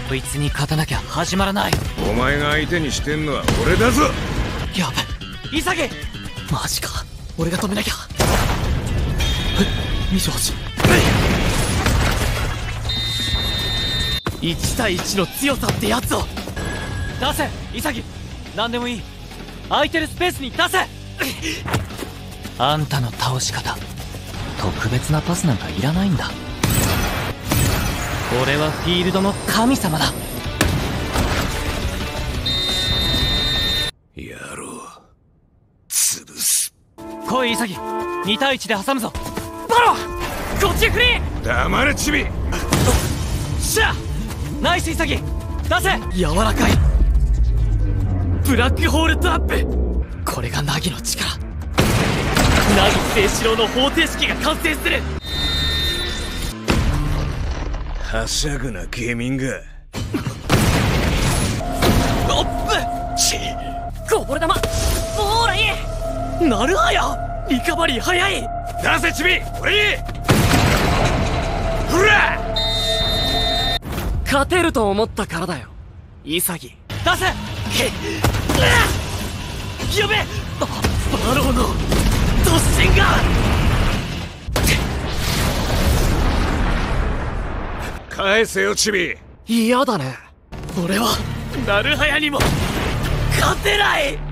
こいつに勝たなきゃ始まらない。 お前が相手にしてんのは俺だぞ。 やべ、潔。マジか、俺が止めなきゃ。見てほしい。1対1の強さってやつを出せ。潔、何でもいい。空いてるスペースに出せ。あんたの倒し方、特別なパスなんかいらないんだ。俺はフィールドの神様だ。 やろう、潰す。 来い潔、2対1で挟むぞ。バロ、こっちフリー。 黙れチビ。 しゃ、ナイス潔、出せ。柔らかいブラックホールトラップ。これがナギの力。ナギ清志郎の方程式が完成する。 はしゃぐなゲーミング。 おっぶち、こぼれ球。ほらいい。なるはや、リカバリー早い。 出せチビ、俺に。ほら、 勝てると思ったからだよ潔。出せ。やべえ、バローの突進が。 返せよチビ。 嫌だね。俺はナルハヤにも勝てない。